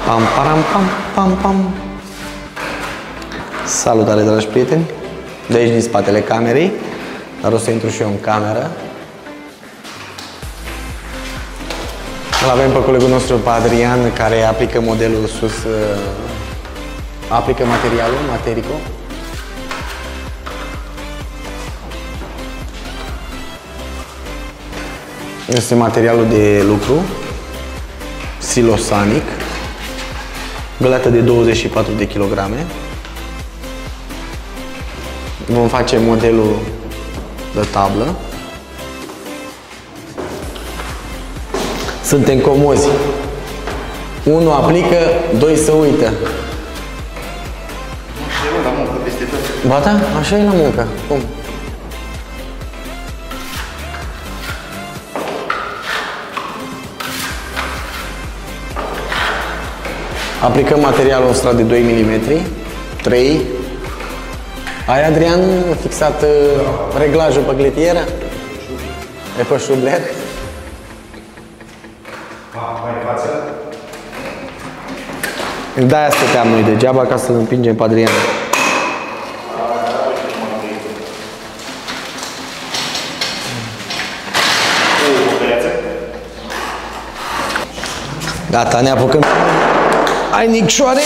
Pam, param, pam, pam, pam. Salutare, dragi prieteni! De aici, din spatele camerei, dar o să intru și eu în cameră. Îl avem pe colegul nostru, pe Adrian, care aplică modelul sus, aplică materialul, Materico. Este materialul de lucru, Silosanic, găleată de 24 de kilograme. Vom face modelul de tablă. Suntem comozi. 1 aplică, 2 se uită. Așa e la muncă peste tot. Ba da, așa e la muncă. Cum? Aplicăm materialul ăsta de 2 mm, 3. Ai, Adrian, fixat reglajul pe gletieră? E pe șubler? Mai în față? De-aia stăteam noi degeaba, ca să-l împingem pe Adrian. Gata, ne apucăm. Hai, Nicșoare!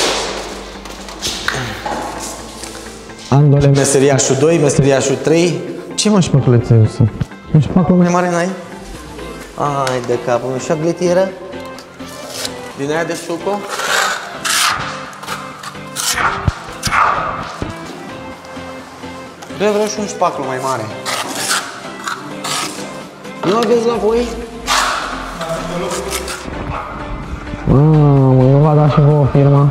Andole, meseriașul 2, meseriașul 3. Ce mă șpăculețe eu sunt? Un șpacul mai mare n-ai? Ai de capul meu. Și-a gletieră? Din aia de suco? Eu vreau și un șpaclu mai mare. Nu aveți la voi? Nu v-a dat și vouă firma.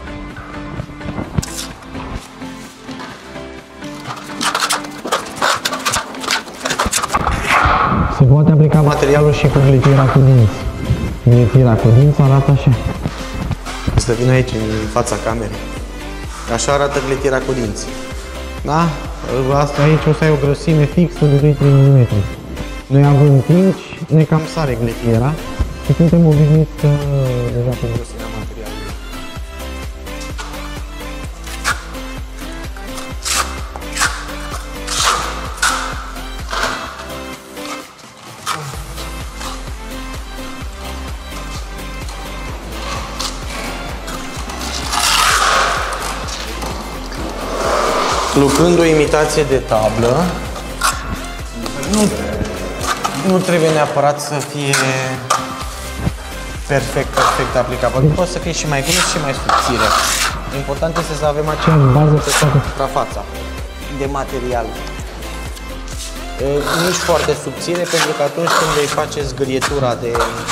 Se poate aplica materialul și cu glitiera cu dinți. Glitiera cu dinți arată așa. Să vin aici, în fața camerei. Așa arată glitiera cu dinți. Da? Asta aici o să ai o grosime fixă de 2-3 mm. Noi având dinți, ne cam sare glitiera și suntem obișnuiți deja cu grosimea materialului. Lucrând o imitație de tablă, nu trebuie neapărat să fie perfect aplicat. Poate să fie și mai gros și mai subțire. Important este să avem aceeași bază pe toată suprafața de material. Nici foarte subțire, pentru că atunci când îi faceți zgârietura de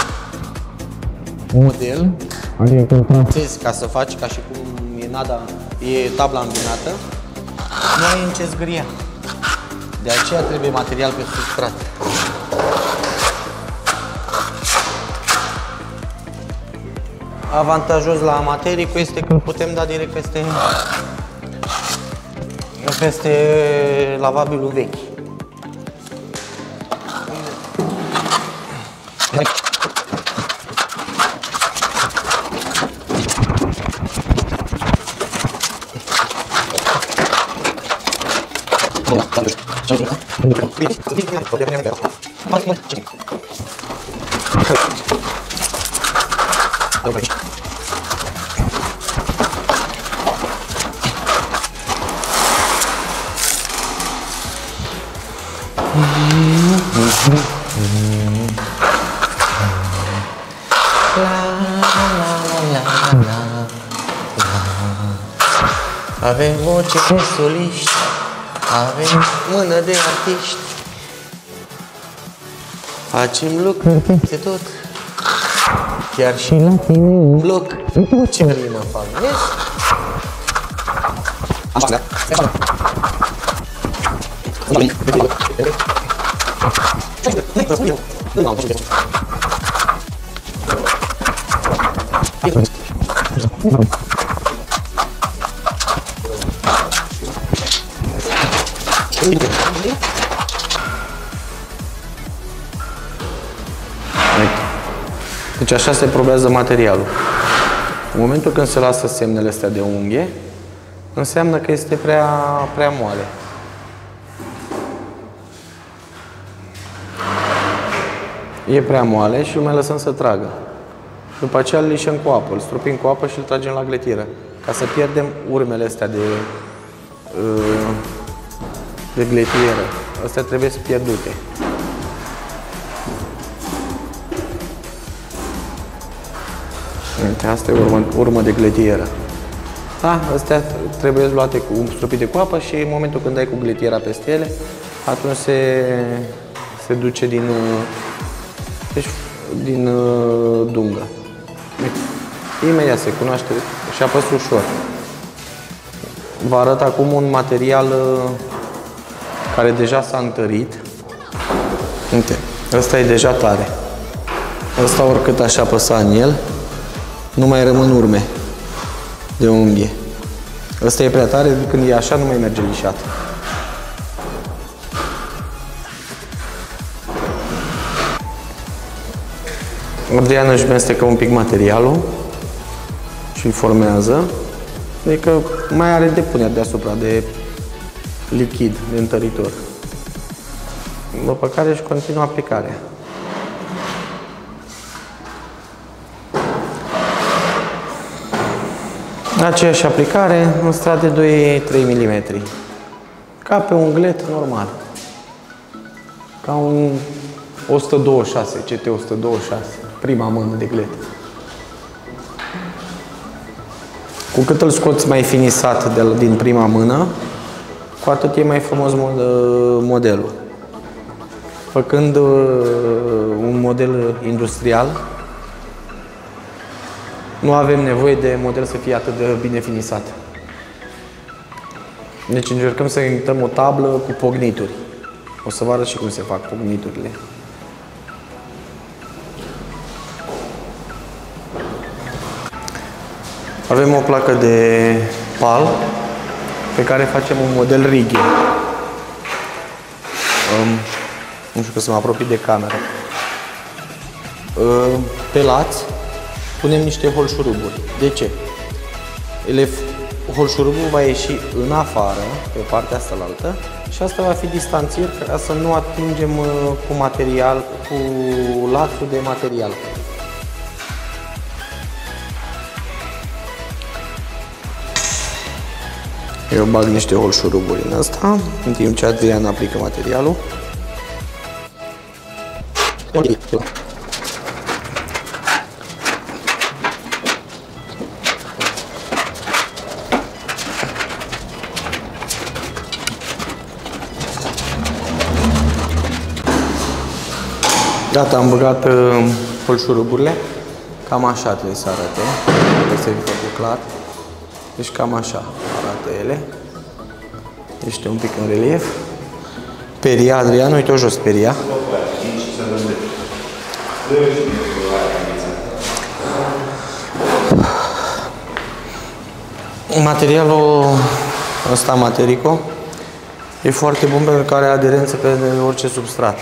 model, adică ca să faci ca și cum e tabla îmbinată, nu ai în ce zgâria. De aceea trebuie material pe substrat. Avantajos la Materico este că îl putem da direct peste lavabilul vechi. Avem voce de soliști, avem mână de artiști, facem lucruri peste tot, chiar și la tine în bloc. Ce rimă fac, vezi? Deci așa se probează materialul. În momentul când se lasă semnele astea de unghie, înseamnă că este prea moale. E prea moale și îl mai lăsăm să tragă. După aceea îl lișăm cu apă, îl stropim cu apă și îl tragem la gletiră. Ca să pierdem urmele astea de gletiră. Astea trebuie să pierdute. Uite, asta e urmă de gletieră. Da, astea trebuie luate stropite cu apă și în momentul când dai cu gletiera peste ele, atunci se duce din dungă. Uite, imediat se cunoaște și apăs ușor. Vă arăt acum un material care deja s-a întărit. Uite, ăsta e deja tare. Ăsta oricât aș apăsa în el, nu mai rămân urme de unghie. Ăsta e prea tare, când e așa nu mai merge lișat. Adrian își mestecă un pic materialul și îl formează. Adică mai are depuneri deasupra de lichid, de întăritor. După care își continuă aplicarea. Aceeași aplicare în strat de 2-3 mm. Ca pe un glet normal. Ca un 126, CT126, prima mână de glet. Cu cât îl scoți mai finisat din prima mână, cu atât e mai frumos modelul. Făcând un model industrial, nu avem nevoie de model să fie atât de bine finisat. Deci încercăm să imităm o tablă cu pognituri. O să vă arăt și cum se fac pogniturile. Avem o placă de PAL pe care facem un model righe. Nu știu că să mă apropii de cameră. Pe lați punem niște holșuruburi. De ce? Holșurubul va ieși în afară, pe partea asta altă, și asta va fi distanțier ca să nu atingem cu lațul de material. Eu bag niște holșuruburi în asta, în timp ce Adrian aplică materialul. Gata, am băgat holșuruburile. Cam așa trebuie să arate. Trebuie să fie foarte clar. Deci cam așa arată ele. Este un pic în relief. Peria, Adrian, uite-o jos, peria. Materialul ăsta, Materico, e foarte bun pentru că are aderență pe orice substrat.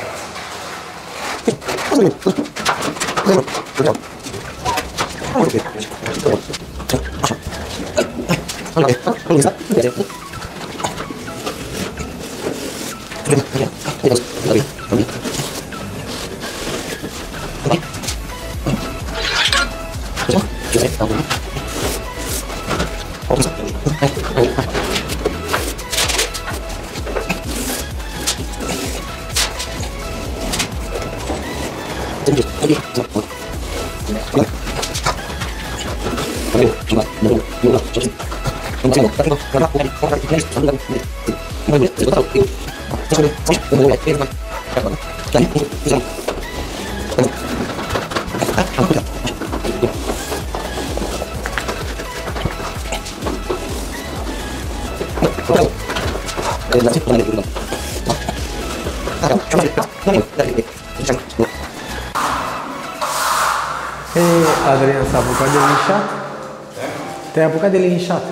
Adrian s-a apucat de linișat? Te-ai apucat de linișat?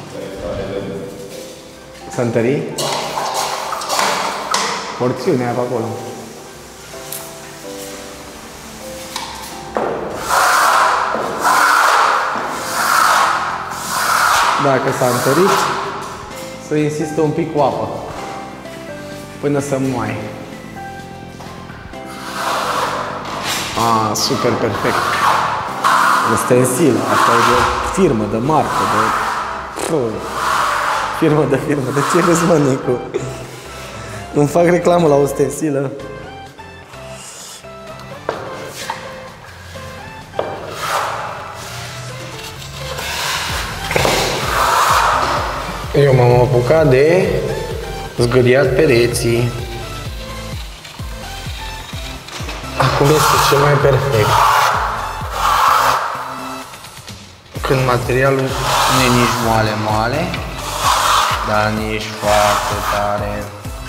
Să întări? Porțiunea pe acolo. dacă s-a întărit, să insistă un pic cu apă până să moaie. Super perfect. Stensil, asta e de firmă, de marcă, de firmă. De ce râzi, mă, Nicu? Îmi fac reclamă la o stensilă. Eu m-am apucat de zgâriat pereții. Acum este cel mai perfect. Când materialul nu e nici moale, dar nici foarte tare.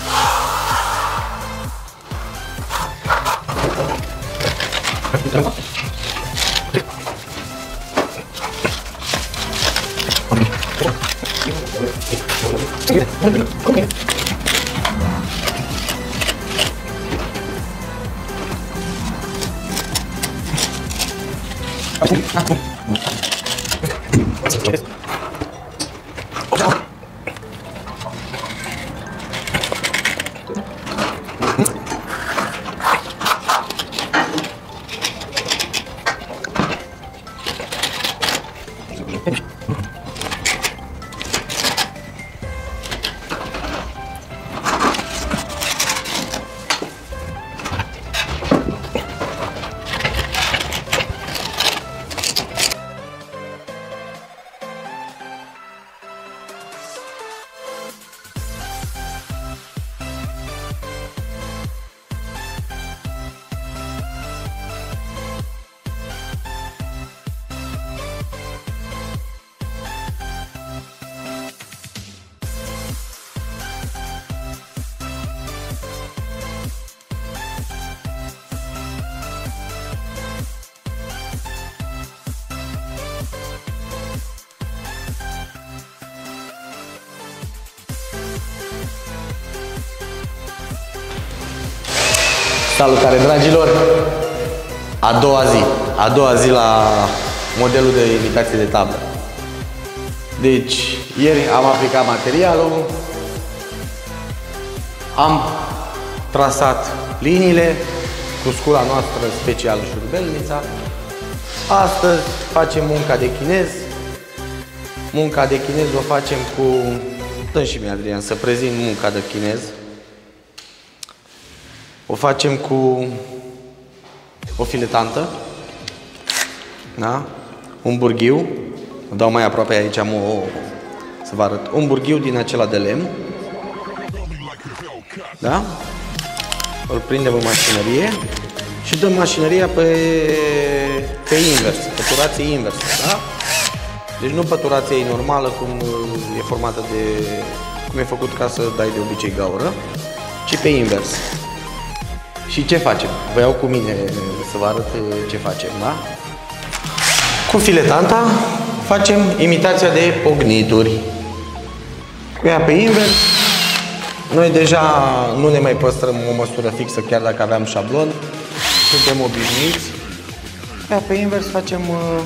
Salutare, dragilor! A doua zi la modelul de imitație de tablă. Deci, ieri am aplicat materialul, am trasat liniile cu scula noastră special șurubelnița. Astăzi facem munca de chinez. Munca de chinez o facem cu... Dă-mi și mie, Adrian, să prezint munca de chinez. O facem cu o filetantă, da? Un burghiu, o dau mai aproape aici, să vă arăt, un burghiu din acela de lemn, da? Îl prindem în mașinărie și dăm mașinăria pe invers, pe turație inversă, da? Deci nu pe turație normală, cum e formată cum e făcut ca să dai de obicei gaură, ci pe invers. Și ce facem? Vă iau cu mine să vă arăt ce facem, da? Cu filetanta facem imitația de pognituri. Cu ea pe invers, noi deja nu ne mai păstrăm o măsură fixă, chiar dacă aveam șablon. Suntem obișnuiți. Cu ea pe invers facem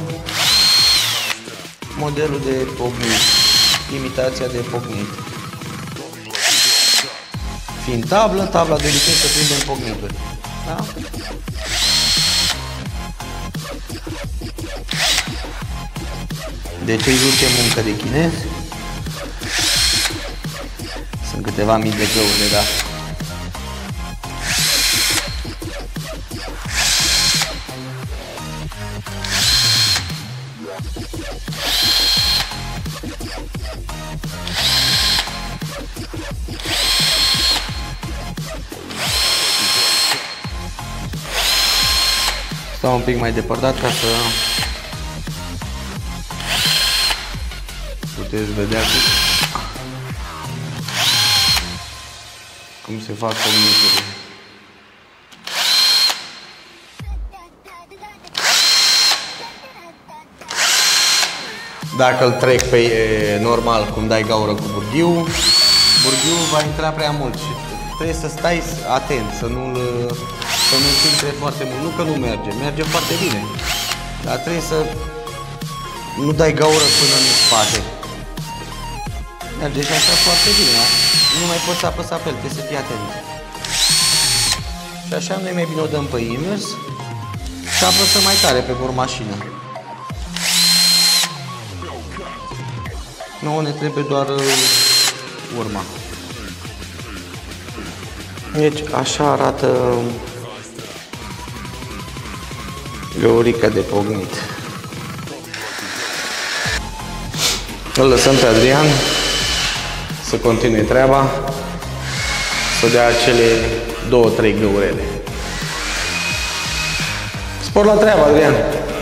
modelul de pognit, imitația de pognit. Fiind tabla de obicei să prindem pognituri. Da? Deci îi ducem muncă de chinez. Sunt câteva mii de găuri de dat. Stau un pic mai depărtat ca să puteți vedea cum se fac pogniturile. Dacă îl trec pe normal, cum dai gaură cu burghiul, burghiul va intra prea mult și trebuie să stai atent, să nu-l intre foarte mult. Nu că nu merge, merge foarte bine, dar trebuie să nu dai gaură până în spate. Merge și așa foarte bine, da? Nu mai poți să apăsa pe el, trebuie să fii atent. Și așa noi mai bine o dăm pe invers și apăsăm mai tare pe bormașină. Nouă ne trebuie doar urma. Deci așa arată gaurica de pognit. Îl lăsăm pe Adrian să continue treaba, să dea acele 2-3 găurele. Spor la treabă, Adrian!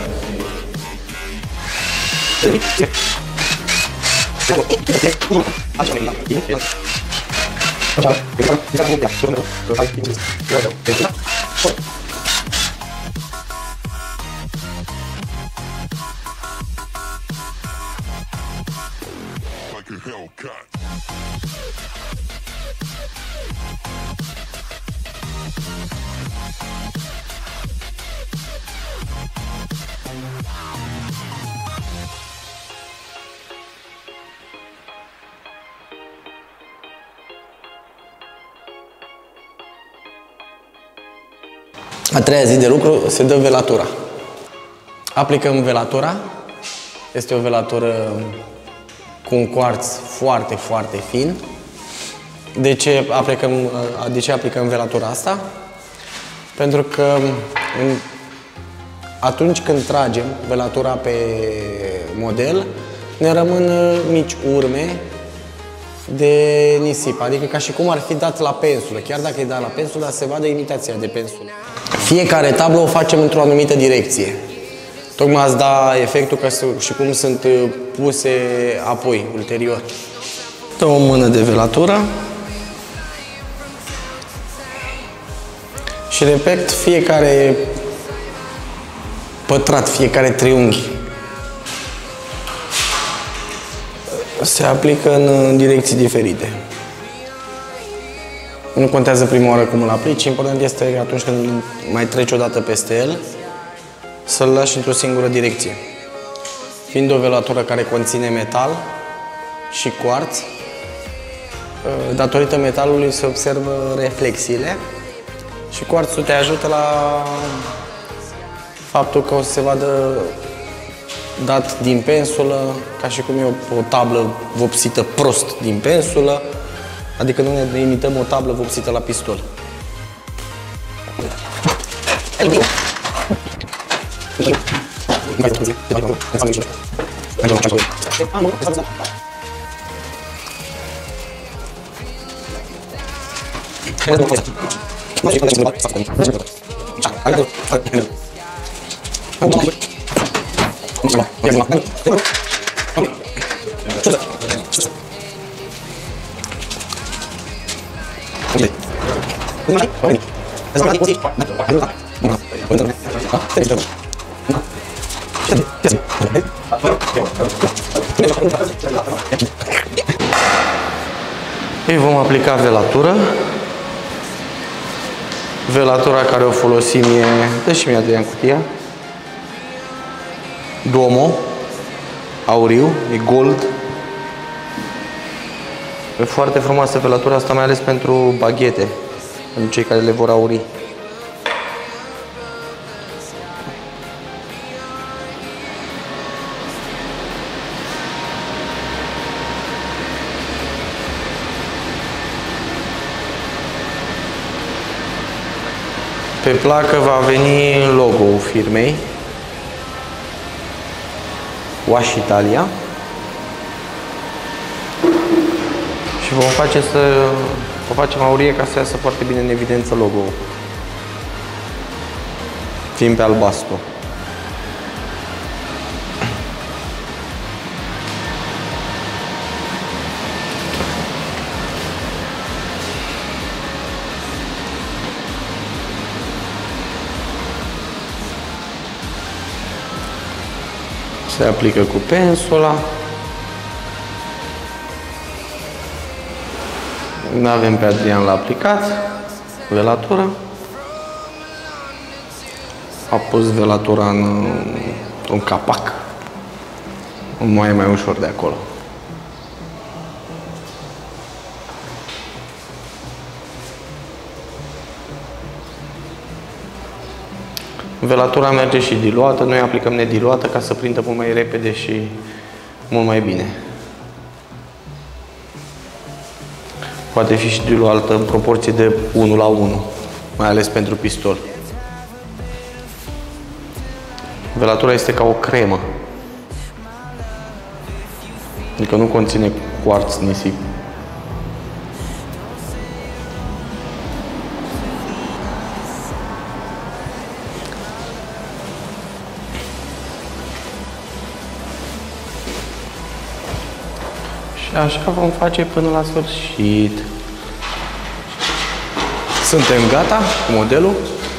A treia zi de lucru se dă velatura. Aplicăm velatura. Este o velatură cu un cuarț foarte, foarte fin. De ce aplicăm velatura asta? Pentru că atunci când tragem velatura pe model, ne rămân mici urme de nisip, adică ca și cum ar fi dat la pensulă. Chiar dacă e dat la pensulă, dar se vadă imitația de pensulă. Fiecare tablă o facem într-o anumită direcție. Tocmai ați da efectul că și cum sunt puse apoi, ulterior. Dă o mână de velatură. Și repet, fiecare pătrat, fiecare triunghi se aplică în direcții diferite. Nu contează prima oară cum îl aplici, important este că atunci când mai treci o dată peste el, să-l lași într-o singură direcție. Fiind o velatură care conține metal și cuarț, datorită metalului se observă reflexiile și cuarțul te ajută la faptul că o să se vadă dat din pensulă, ca și cum e o tablă vopsită prost din pensulă, adică nu ne imităm o tablă vopsită la pistol. Îi vom aplica velatură. Velatura care o folosim e... Dă și mie, Adrian, cutia. Duomo. Auriu. E gold. E foarte frumoasă velatura asta, mai ales pentru baghete. Pentru cei care le vor auri. Pe placă va veni logo-ul firmei Wash Italia și o facem aurie ca să iasă foarte bine în evidență logo-ul, fiind pe albastru. Se aplică cu pensula. Nu avem pe Adrian la aplicat velatura. A pus velatura în un capac. Nu mai e mai ușor de acolo. Velatura merge și diluată, noi aplicăm nediluată ca să prindă mult mai repede și mult mai bine. Poate fi și diluată în proporție de 1:1, mai ales pentru pistol. Velatura este ca o cremă. Adică nu conține cuarț, nisip. Și așa vom face până la sfârșit. Suntem gata cu modelul.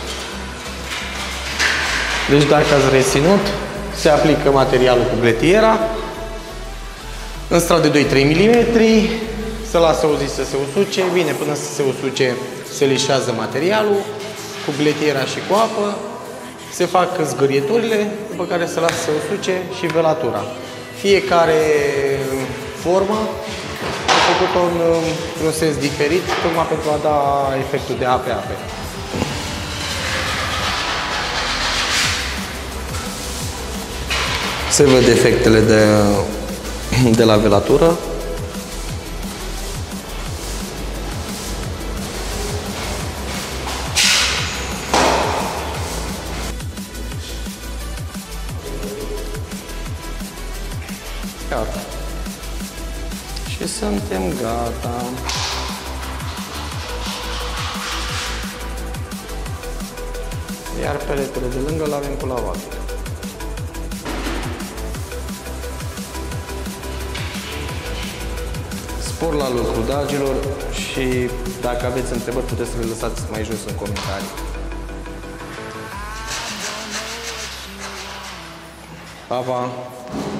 Deci dacă ați reținut, se aplică materialul cu gletiera în strat de 2-3 mm, se lasă o zi să se usuce, bine, până să se usuce se lișează materialul cu gletiera și cu apă, se fac zgârieturile, după care se lasă să se usuce și velatura. Fiecare formă a făcut-o într-un sens diferit, tocmai pentru a da efectul de ape-ape. Se văd efectele de la velatură. Gata. Și suntem gata. Iar peletele de lângă le avem cu lavabil. Spor la lucru, dragilor, și dacă aveți întrebări puteți să le lăsați mai jos în comentarii. Pa, pa!